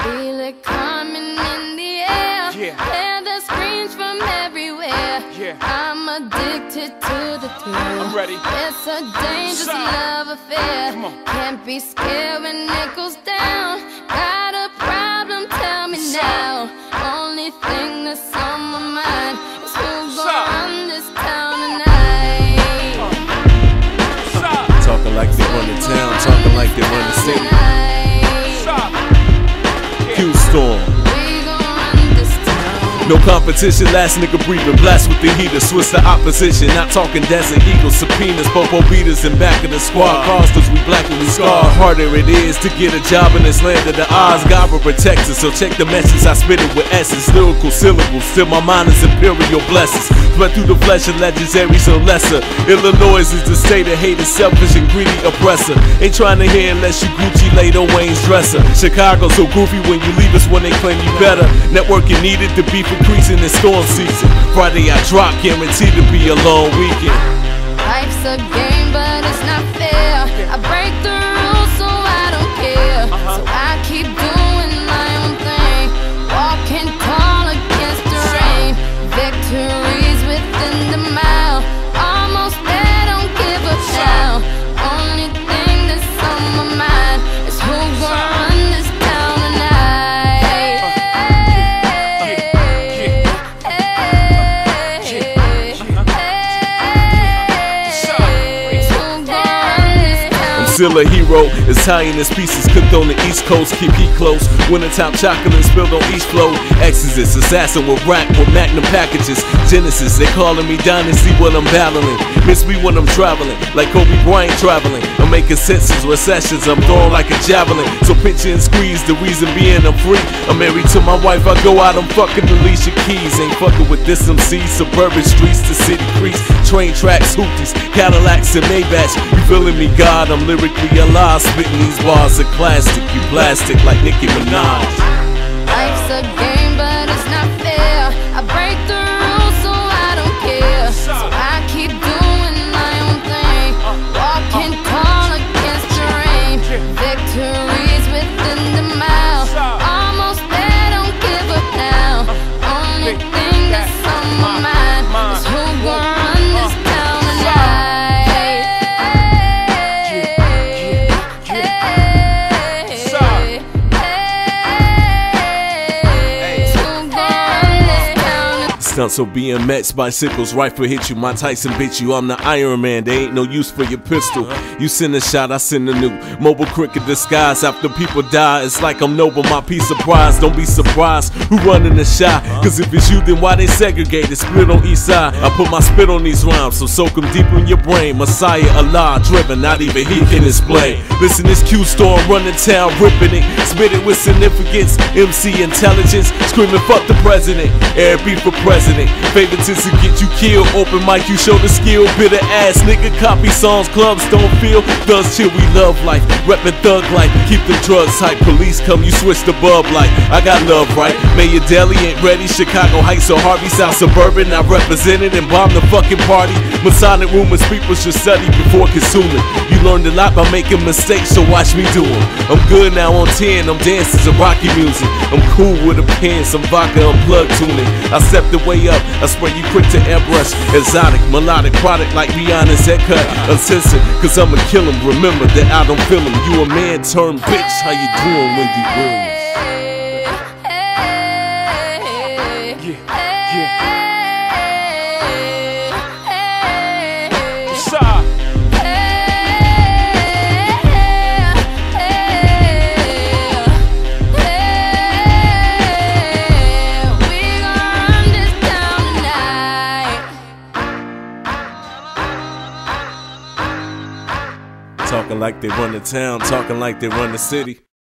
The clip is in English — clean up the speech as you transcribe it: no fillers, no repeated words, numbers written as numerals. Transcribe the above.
Feel it coming in the air. Hear the screams from everywhere. I'm addicted to the thrill. I'm ready. It's a dangerous love affair. Can't be scared when it goes down. Got a problem? Tell me now. Only thing that's on my mind is who's gonna run this town tonight. Talking like they run the town, talking like they run the city. Q-Storm. No competition, last nigga breathing, blast with the heater, Swiss the opposition, not talking Desert Eagles, subpoenas, popo beaters in back of the squad, cars cause we black and we scar. Harder it is to get a job in this land of the odds, God will protect us, so check the message, I spit it with essence, lyrical syllables, still my mind is imperial blessings, spread through the flesh of legendaries or lesser. Illinois is the state of hate, selfish and greedy oppressor, ain't trying to hear unless you Gucci laid on Wayne's dresser. Chicago so goofy when you leave us when they claim you better, networking needed to be increasing in storm season. Friday I drop, guaranteed to be a long weekend. Life's a game, but it's not fair. I break the rules, so I don't care. So I keep doing my own thing, walking tall against the rain. Victories within the mile, almost there, don't give up now. Only thing that's on my mind is who's gonna run this town tonight. Still a hero, Italian as pieces cooked on the East Coast, keep heat close. Winter top chocolate spilled on each flow. Exodus, assassin with rack with magnum packages. Genesis, they calling me Dynasty when I'm battling. Miss me when I'm traveling, like Kobe Bryant traveling. I'm making senses, recessions, I'm throwing like a javelin. So picture and squeeze, the reason being I'm free. I'm married to my wife, I go out, I'm fucking Alicia Keys. Ain't fucking with this MC, suburban streets to city creeks. Train tracks, hooties, Cadillacs and Maybachs. You feeling me, God? I'm lyrically alive, spitting these bars of classic. You plastic like Nicki Minaj. Life's a game, but it's not fair. I break the rules, so I don't care. So I keep doing my own thing, walking tall against the rain. Victories within the mile, almost there, don't give up now. Only thing that's on my mind is who's gonna run this town tonight. Stunts or BMX, bicycles, rifle hit you, Mike Tyson bit you. I'm the Iron Man, there ain't no use for your pistol. You send a shot, I send a nuke. Mobile cricket disguise, after people die, it's like I'm noble, my piece of prize. Don't be surprised who running the shot, cause if it's you, then why they segregated, split on each side. I put my spit on these rhymes, so soak them deep in your brain. Messiah, Allah, driven, not even he can explain. Listen, this Q-Storm running town, ripping it, spit it with significance. MC intelligence, screaming fuck the president, air beef for president. Favoritism get you killed, open mic you show the skill. Bitter ass nigga, copy songs, clubs don't feel. Thugs chill, we love life, reppin' thug life. Keep them drugs tight, police come, you switch the bub light. I got love right, Mayor Deli ain't ready. Chicago Heights or Harvey, South Suburban, I represented and bombed the fucking party. Masonic rumors people should study before consuming. You learned a lot by making mistakes, so watch me do them. I'm good now on 10, I'm dancing to Rocky music. I'm cool with a pen, some vodka unplugged tuning. I stepped away up, I spray you quick to airbrush. Exotic, melodic product like Rihanna's haircut. Uncensored, cause I'ma kill him. Remember that I don't feel him. You a man turned bitch, how you doing when you win? Talking like they run the town, talking like they run the city.